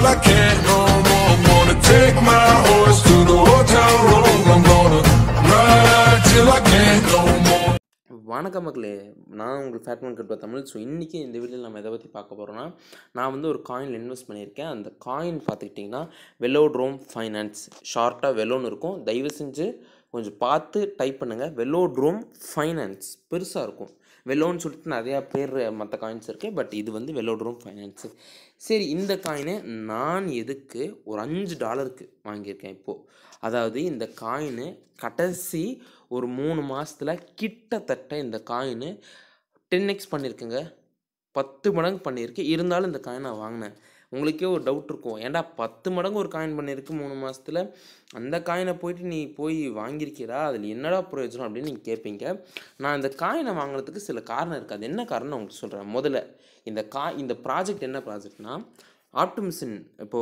till I can't no more. I'm gonna take my horse to the old town road. I'm gonna ride till I can't no more. வணக்கம் மக்களே, நான் உங்கள் fatman கட்பா Tamil. So இன்றைக்கி இந்த வீடியோவில் நம்ம எதை பற்றி பார்க்க போகிறோன்னா, நான் வந்து ஒரு காயினில் இன்வெஸ்ட் பண்ணியிருக்கேன். அந்த காயின் பார்த்துக்கிட்டிங்கன்னா வெலோட்ரோம் ஃபைனான்ஸ், ஷார்ட்டாக வெலோன்னு இருக்கும். தயவு செஞ்சு கொஞ்சம் பார்த்து டைப் பண்ணுங்கள். வெலோட்ரோம் ஃபைனான்ஸ் பெருசாக இருக்கும். வெலோன்னு சொல்லிட்டு நிறையா பேர் மற்ற காயின்ஸ் இருக்குது, பட் இது வந்து வெலோட்ரோம் ஃபைனான்ஸு. சரி, இந்த காயினை நான் எதுக்கு ஒரு $5 வாங்கியிருக்கேன் இப்போது. அதாவது இந்த காயினு கடைசி ஒரு 3 மாதத்தில் கிட்டத்தட்ட இந்த காயினு 10x பண்ணியிருக்குங்க, 10 மடங்கு பண்ணியிருக்கு. இருந்தாலும் இந்த காயின் நான் வாங்கினேன். உங்களுக்கே ஒரு டவுட் இருக்கும், ஏன்டா 10 மடங்கு ஒரு காயின் பண்ணியிருக்கு 3 மாதத்தில், அந்த காயினை போயிட்டு நீ போய் வாங்கியிருக்கிறா, அதில் என்னடா பிரயோஜனம் அப்படின்னு நீங்கள் கேட்பீங்க. நான் இந்த காயினை வாங்கினதுக்கு சில காரணம் இருக்குது. அது என்ன காரணம் உங்களுக்கு சொல்கிறேன். முதல்ல இந்த ப்ராஜெக்ட் என்ன ப்ராஜெக்ட்னா, ஆப்டிமிசம்.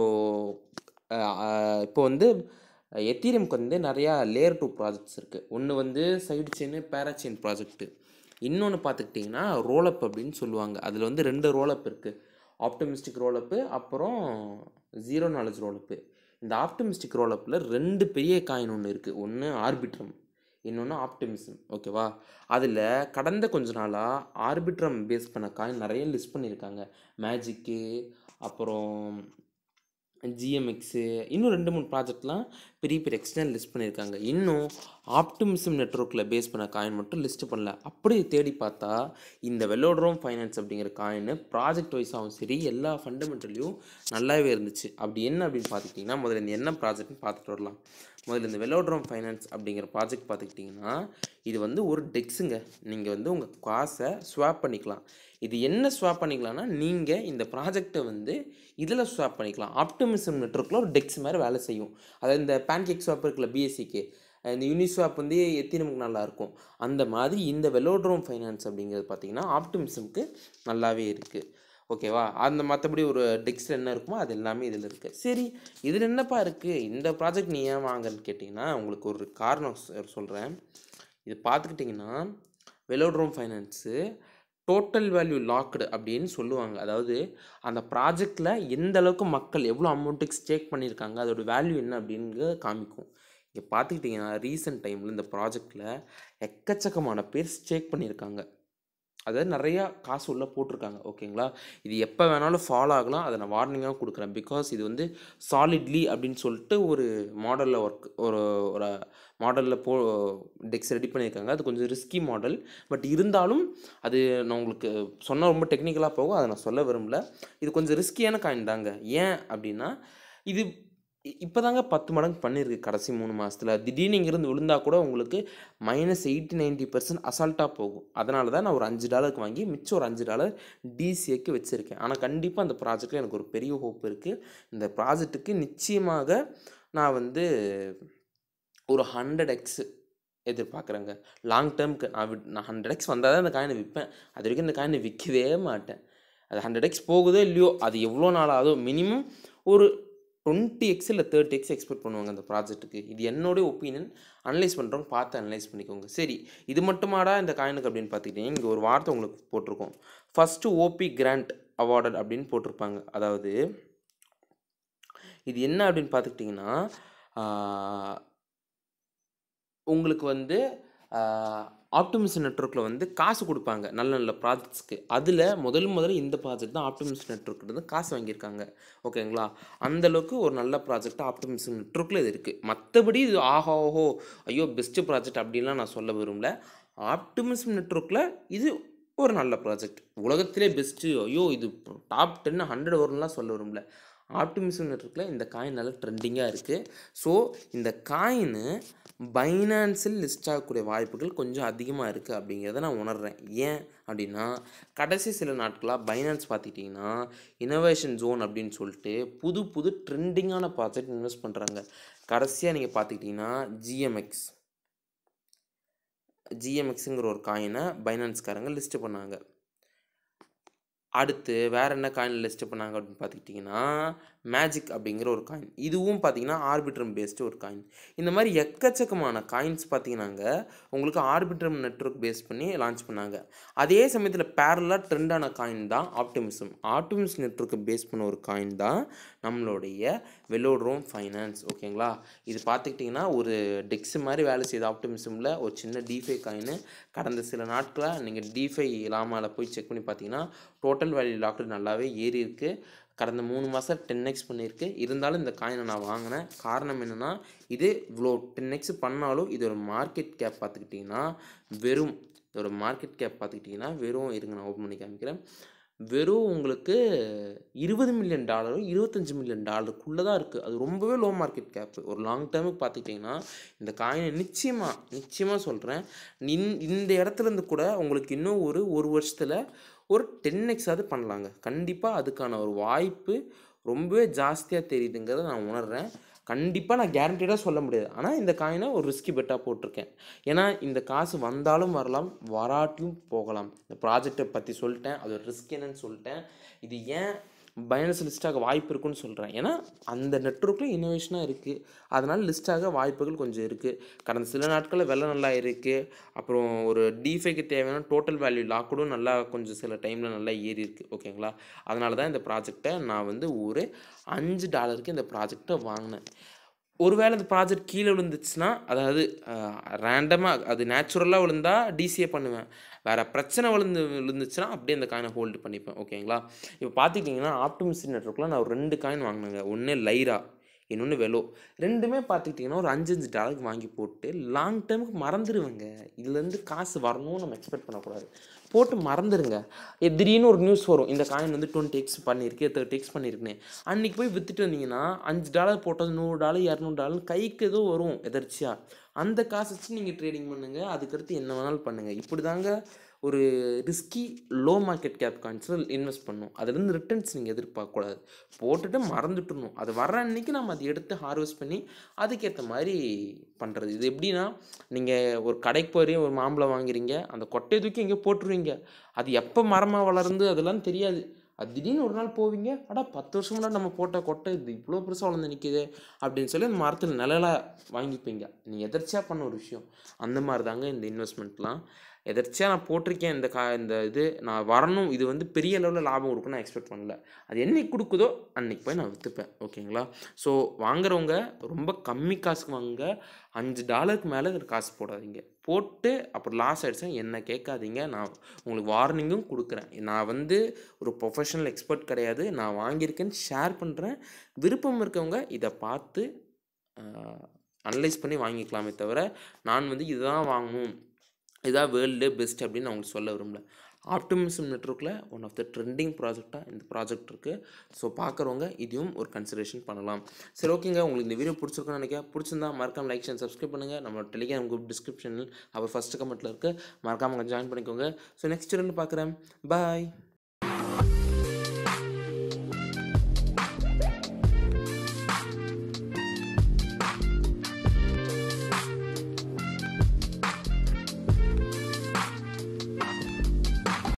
இப்போ வந்து எத்தீரியம்க்கு வந்து நிறையா லேயர் 2 ப்ராஜெக்ட்ஸ் இருக்குது. ஒன்று வந்து சைடு செயின் பேராச்செயின் ப்ராஜெக்ட்டு, இன்னொன்று பார்த்துக்கிட்டிங்கன்னா ரோலப் அப்படின்னு சொல்லுவாங்க. அதில் வந்து 2 ரோலப் இருக்குது, ஆப்டிமிஸ்டிக் ரோலப்பு அப்புறம் ஜீரோ நாலேஜ் ரோலப்பு. இந்த ஆப்டிமிஸ்டிக் ரோலப்பில் 2 பெரிய காயின் ஒன்று இருக்குது. ஒன்று ஆர்பிட்ரம், இன்னொன்று ஆப்டிமிசம். ஓகேவா? அதில் கடந்த கொஞ்ச நாளாக ஆர்பிட்ரம் பேஸ் பண்ண காயின் நிறைய லிஸ்ட் பண்ணியிருக்காங்க. மேஜிக்கு, அப்புறம் ஜிஎம்எக்ஸு, இன்னும் 2-3 ப்ராஜெக்ட்லாம் பெரிய பெரிய எக்ஸ்டர்னல் லிஸ்ட் பண்ணியிருக்காங்க. இன்னும் ஆப்டிமிசம் நெட்வொர்க்கில் பேஸ் பண்ண காயின் மட்டும் லிஸ்ட் பண்ணல. அப்படி தேடி பார்த்தா இந்த வெலோட்ரோம் ஃபைனான்ஸ் அப்படிங்கிற காயின் ப்ராஜெக்ட் வைஸாகவும் சரி, எல்லா ஃபண்டமெண்டலையும் நல்லாவே இருந்துச்சு. அப்படி என்ன அப்படின்னு பார்த்துக்கிட்டிங்கன்னா, முதல்ல இந்த என்ன ப்ராஜெக்ட்னு பார்த்துட்டு வரலாம். முதல்ல இந்த வெலோட்ரோம் ஃபைனான்ஸ் அப்படிங்கிற ப்ராஜெக்ட் பார்த்துக்கிட்டிங்கன்னா, இது வந்து ஒரு டெக்ஸுங்க. நீங்கள் வந்து உங்கள் காசை ஸ்வாப் பண்ணிக்கலாம். இது என்ன ஸ்வாப் பண்ணிக்கலாம்னா, நீங்கள் இந்த ப்ராஜெக்டை வந்து இதில் ஸ்வாப் பண்ணிக்கலாம். ஆப்டிமிசம் நெட்வொர்க்கில் ஒரு டெக்ஸ் மாதிரி வேலை செய்யும். அதாவது இந்த பேன்கேக் ஸ்வாப் இருக்குல்ல, பிஎஸ்சிக்கு, இந்த யூனிஸ்வாப் வந்து எத்தீரியமுக்கு நல்லாயிருக்கும். அந்த மாதிரி இந்த வெலோட்ரோம் ஃபைனான்ஸ் அப்படிங்கிறது பார்த்திங்கன்னா ஆப்டிமிசம்க்கு நல்லாவே இருக்குது. ஓகேவா? அந்த மற்றபடி ஒரு டெக்ஸில் என்ன இருக்குமோ அது எல்லாமே இதில் இருக்குது. சரி, இதில் என்னப்பா இருக்குது, இந்த ப்ராஜெக்ட் நீ ஏன் வாங்கன்னு கேட்டிங்கன்னா, உங்களுக்கு ஒரு காரணம் சொல்கிறேன். இது பார்த்துக்கிட்டிங்கன்னா, Velodrome finance total value locked அப்படின்னு சொல்லுவாங்க. அதாவது அந்த ப்ராஜெக்டில் எந்த அளவுக்கு மக்கள் எவ்வளோ அமௌண்ட்டுக்கு ஸ்டேக் பண்ணியிருக்காங்க, அதோட வேல்யூ என்ன அப்படிங்கிறத காமிக்கும். இங்கே பார்த்துக்கிட்டிங்கன்னா ரீசெண்ட் டைமில் இந்த ப்ராஜெக்டில் எக்கச்சக்கமான பேர் ஸ்டேக் பண்ணியிருக்காங்க. அதாவது நிறையா காசு உள்ளே போட்டிருக்காங்க. ஓகேங்களா? இது எப்போ வேணாலும் ஃபாலோ ஆகலாம். அதை நான் வார்னிங்காக கொடுக்குறேன். பிகாஸ் இது வந்து சாலிட்லி அப்படின்னு சொல்லிட்டு ஒரு மாடலில் ஒரு மாடலில் டெக்ஸ் ரெடி பண்ணியிருக்காங்க. அது கொஞ்சம் ரிஸ்கி மாடல். பட் இருந்தாலும் அது நான் உங்களுக்கு சொன்னால் ரொம்ப டெக்னிக்கலாக போகும், அதை நான் சொல்ல விரும்பல. இது கொஞ்சம் ரிஸ்கியான காயின் தாங்க. ஏன் அப்படின்னா, இது இப்போ தாங்க 10 மடங்கு பண்ணியிருக்கு கடைசி 3 மாதத்தில். திடீர்னு இங்கேருந்து விழுந்தால் கூட உங்களுக்கு -80-90% அசால்ட்டாக போகும். அதனால தான் நான் ஒரு $5 வாங்கி மிச்சம் ஒரு $5 டிசிஏக்கு வச்சுருக்கேன். ஆனால் கண்டிப்பாக அந்த ப்ராஜெக்டில் எனக்கு ஒரு பெரிய ஹோப் இருக்குது. இந்த ப்ராஜெக்ட்டுக்கு நிச்சயமாக நான் வந்து ஒரு 100x எதிர்பார்க்குறேங்க. லாங் டேர்முக்கு நான் 100x வந்தால் தான் இந்த காயினை விற்பேன். அது வரைக்கும் இந்த காயினை விற்கவே மாட்டேன். அது 100x போகுதோ இல்லையோ, அது எவ்வளோ நாள் ஆகுதோ, மினிமம் ஒரு 20x இல்லை 30x எக்ஸ்பெக்ட் பண்ணுவாங்க அந்த ப்ராஜெக்ட்டுக்கு. இது என்னோடய ஒப்பீனியன். அனலைஸ் பண்ணுறவங்க பார்த்து அனலைஸ் பண்ணிக்கோங்க. சரி, இது மட்டுமாடா இந்த காயினுக்கு அப்படின்னு பார்த்துக்கிட்டீங்க, இங்கே ஒரு வார்த்தை உங்களுக்கு போட்டிருக்கோம். ஃபஸ்ட்டு ஓபி கிராண்ட் அவார்டட் அப்படின்னு போட்டிருப்பாங்க. அதாவது இது என்ன அப்படின்னு பார்த்துக்கிட்டிங்கன்னா, உங்களுக்கு வந்து ஆப்டிமிசம் நெட்வொர்க்கில் வந்து காசு கொடுப்பாங்க நல்ல நல்ல ப்ராஜெக்ட்ஸ்க்கு. அதில் முதல்ல இந்த ப்ராஜெக்ட் தான் ஆப்டிமிசம் நெட்வொர்க்கில் காசு வாங்கியிருக்காங்க. ஓகேங்களா? அந்தளவுக்கு ஒரு நல்ல ப்ராஜெக்ட் ஆப்டிமிசம் நெட்வொர்க்கில் இது இருக்குது. மற்றபடி இது ஓஹோ ஐயோ பெஸ்ட்டு ப்ராஜெக்ட் அப்படின்லாம் நான் சொல்ல விரும்பல. ஆப்டிமிசம் நெட்வொர்க்கில் இது ஒரு நல்ல ப்ராஜெக்ட். உலகத்திலே பெஸ்ட்டு, ஐயோ இது டாப் 10 100 வரும்லாம் சொல்ல விரும்பல. ஆப்டிமிசம் நெட்வொர்க்கில் இந்த காயின் நல்லா ட்ரெண்டிங்காக இருக்குது. ஸோ இந்த காயினு பைனான்ஸில் லிஸ்ட் ஆகக்கூடிய வாய்ப்புகள் கொஞ்சம் அதிகமாக இருக்குது அப்படிங்கிறத நான் உணர்கிறேன். ஏன் அப்படின்னா, கடைசி சில நாட்களாக பைனான்ஸ் பார்த்துக்கிட்டிங்கன்னா இனோவேஷன் ஜோன் அப்படின்னு சொல்லிட்டு புது ட்ரெண்டிங்கான ப்ராஜெக்ட் இன்வெஸ்ட் பண்ணுறாங்க. கடைசியாக நீங்கள் பார்த்துக்கிட்டிங்கன்னா ஜிஎம்எக்ஸுங்கிற ஒரு காயினை பைனான்ஸ்காரங்க லிஸ்ட்டு பண்ணாங்க. அடுத்து வேறு என்ன காயின் லிஸ்ட் பண்ணாங்க அப்படின்னு பார்த்துக்கிட்டிங்கன்னா மேஜிக் அப்படிங்கிற ஒரு காயின். இதுவும் பார்த்திங்கன்னா ஆர்பிட்ரம் பேஸ்டு ஒரு காயின். இந்த மாதிரி எக்கச்சக்கமான காயின்ஸ் பார்த்திங்கன்னாங்க உங்களுக்கு ஆர்பிட்ரம் நெட்வொர்க் பேஸ் பண்ணி லான்ச் பண்ணாங்க. அதே சமயத்தில் பேரலாக ட்ரெண்டான காயின் தான் ஆப்டிமிசம் நெட்வொர்க்கை பேஸ் பண்ண ஒரு காயின் தான் நம்மளுடைய வெலோட்ரோம் ஃபைனான்ஸ். ஓகேங்களா, இது பார்த்துக்கிட்டிங்கன்னா ஒரு டெக்ஸ் மாதிரி வேலை செய்யுது ஆப்டிமிசமில். ஒரு சின்ன டிஃபை காயின் கடந்த சில நாட்களாக நீங்கள் டிஃபை லாமாவில் போய் செக் பண்ணி பார்த்தீங்கன்னா டோட்டல் வேல்யூ லாக்டு நல்லாவே ஏறி இருக்குது. கடந்த 3 மாதம் 10x பண்ணியிருக்கு. இருந்தாலும் இந்த காயினை நான் வாங்கினேன். காரணம் என்னென்னா, இது இவ்வளோ 10x பண்ணாலும் இதோட மார்க்கெட் கேப் பார்த்துக்கிட்டிங்கன்னா வெறும் இதோட மார்க்கெட் கேப் பார்த்துக்கிட்டிங்கன்னா வெறும் இருங்க நான் ஓப்பன் பண்ணி காமிக்கிறேன். வெறும் உங்களுக்கு $20 மில்லியன் $25 மில்லியன் தான் இருக்குது. அது ரொம்பவே லோ மார்க்கெட் கேப்பு. ஒரு லாங் டேர்முக்கு பார்த்துக்கிட்டிங்கன்னா இந்த காயினை நிச்சயமாக சொல்கிறேன், இந்த இடத்துலேருந்து கூட உங்களுக்கு இன்னும் ஒரு வருஷத்தில் ஒரு 10x பண்ணலாங்க. கண்டிப்பாக அதுக்கான ஒரு வாய்ப்பு ரொம்பவே ஜாஸ்தியாக தெரியுதுங்கிறத நான் உணர்கிறேன். கண்டிப்பாக நான் கேரண்டீடாக சொல்ல முடியாது. ஆனால் இந்த காயினை ஒரு ரிஸ்கி பெட்டாக போட்டிருக்கேன். ஏன்னா இந்த காசு வந்தாலும் வரலாம், வராட்டியும் போகலாம். இந்த ப்ராஜெக்டை பற்றி சொல்லிட்டேன், அதோட ரிஸ்க் என்னன்னு சொல்லிட்டேன். இது ஏன் பைனான்ஸ் லிஸ்ட்டாக வாய்ப்பு இருக்குன்னு சொல்கிறேன். ஏன்னா அந்த நெட்வொர்க்கில் இன்னோவேஷனாக இருக்குது, அதனால் லிஸ்ட்டாக வாய்ப்புகள் கொஞ்சம் இருக்குது. கடந்த சில நாட்களில் வெலை நல்லா இருக்குது. அப்புறம் ஒரு டிஃபைக்கு தேவையான டோட்டல் வேல்யூ லாக்கூடும் நல்லா கொஞ்சம் சில டைமில் நல்லா ஏறி இருக்குது. ஓகேங்களா, அதனால தான் இந்த ப்ராஜெக்டை நான் வந்து ஒரு $5 இந்த ப்ராஜெக்டை வாங்கினேன். ஒருவேளை இந்த ப்ராஜெக்ட் கீழே விழுந்துச்சுன்னா, அதாவது ரேண்டமாக அது நேச்சுரலாக விழுந்தா டிசிஏ பண்ணுவேன். வேறு பிரச்சனை விழுந்துச்சுன்னா அப்படியே அந்த காயினை ஹோல்டு பண்ணிப்பேன். ஓகேங்களா, இப்போ பார்த்துக்கிட்டிங்கன்னா ஆப்டிமிஸ்ம் நெட்வொர்க்கில் நான் ஒரு 2 காயின் வாங்கினேங்க. ஒன்று லைரா, இன்னொன்று வெலோ. ரெண்டுமே பார்த்துக்கிட்டிங்கன்னா ஒரு $5 வாங்கி போட்டு லாங் டேர்முக்கு மறந்துடுவேங்க. இதுலேருந்து காசு வரணும்னு நம்ம எக்ஸ்பெக்ட் பண்ணக்கூடாது. போட்டு மறந்துடுங்க. திடீர்னு ஒரு நியூஸ் வரும், இந்த காயின் வந்து 20x பண்ணியிருக்கு, 30x பண்ணியிருக்குன்னு. அன்றைக்கி போய் விற்றுட்டு வந்தீங்கன்னா $5 போட்டது $100 $200 கைக்கு ஏதோ வரும் எதர்ச்சியாக. அந்த காசு வச்சு நீங்கள் ட்ரேடிங் பண்ணுங்கள். அதுக்கடுத்து என்ன வேணாலும் பண்ணுங்கள். இப்படி தாங்க ஒரு ரிஸ்கி லோ மார்க்கெட் கேப் காயின்ஸில் இன்வெஸ்ட் பண்ணணும். அதுலேருந்து ரிட்டர்ன்ஸ் நீங்கள் எதிர்பார்க்கக்கூடாது. போட்டுட்டு மறந்துட்டுணும். அது வர அன்றைக்கி நம்ம அதை எடுத்து ஹார்வெஸ்ட் பண்ணி அதுக்கேற்ற மாதிரி பண்ணுறது. இது எப்படின்னா, நீங்கள் ஒரு கடைக்கு போய் ஒரு மாம்பழம் வாங்குறீங்க, அந்த கொட்டையை தூக்கி எங்கேயோ போட்டுருவீங்க. அது எப்போ மரமாக வளர்ந்து அதெல்லாம் தெரியாது. அது திடீர்னு ஒரு நாள் போவீங்க, 10 வருஷம் முன்னாடி நம்ம போட்ட கொட்டை இது இவ்வளோ பெருசாக வளர்ந்து நிற்கிது அப்படின்னு சொல்லி அந்த மரத்தில் நிழலாக வாங்கிப்பீங்க. நீங்கள் எதர்ச்சியாக பண்ண ஒரு விஷயம். அந்த மாதிரி தாங்க இந்த இன்வெஸ்ட்மெண்ட்லாம். எதர்ச்சியாக நான் போட்டிருக்கேன். இந்த இது நான் வரணும், இது வந்து பெரிய லெவலில் லாபம் கொடுக்கும் நான் எக்ஸ்பெக்ட் பண்ணல. அது என்னைக்கு கொடுக்குதோ அன்றைக்கி போய் நான் விற்றுப்பேன். ஓகேங்களா, ஸோ வாங்குறவங்க ரொம்ப கம்மி காசுக்கு வாங்குங்க. $5 மேலே இதில் காசு போடாதீங்க. போட்டு அப்புறம் லாஸ் ஆகிடுச்சுன்னா என்ன கேட்காதீங்க. நான் உங்களுக்கு வார்னிங்கும் கொடுக்குறேன். நான் வந்து ஒரு ப்ரொஃபஷனல் எக்ஸ்பர்ட் கிடையாது. நான் வாங்கியிருக்கேன்னு ஷேர் பண்ணுறேன். விருப்பம் இருக்கவங்க இதை பார்த்து அனலைஸ் பண்ணி வாங்கிக்கலாமே தவிர நான் வந்து இதுதான் வாங்கணும், இதான் வேர்ல்டு பெஸ்ட் அப்படின்னு நான் உங்களுக்கு சொல்ல விரும்பல. ஆப்டிமிசம் நெட்வொர்க்கில் ஒன் ஆஃப் த ட்ரெண்டிங் ப்ராஜெக்டாக இந்த ப்ராஜெக்ட் இருக்குது. ஸோ பார்க்குறவங்க இதையும் ஒரு கன்சிடரேஷன் பண்ணலாம். சரி, ஓகேங்க, உங்களுக்கு இந்த வீடியோ பிடிச்சிருக்குன்னு நினைக்கிறேன். பிடிச்சிருந்தா மறக்காம லைக் அண்ட் சப்ஸ்கிரைப் பண்ணுங்கள். நம்மளோட டெலிகிராம் குரூப் டிஸ்கிரிப்ஷனில் அவர் ஃபஸ்ட்டு கமெண்ட்டில் இருக்குது, மறக்காமல் ஜாயின் பண்ணிக்கோங்க. ஸோ நெக்ஸ்ட் வீடியோவில் பார்க்குறேன். பாய்.